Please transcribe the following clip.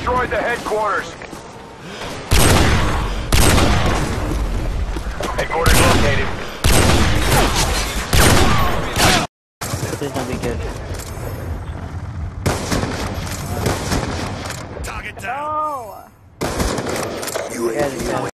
destroyed the headquarters. Headquarters located. This is gonna be good. Target down. Oh. Yeah,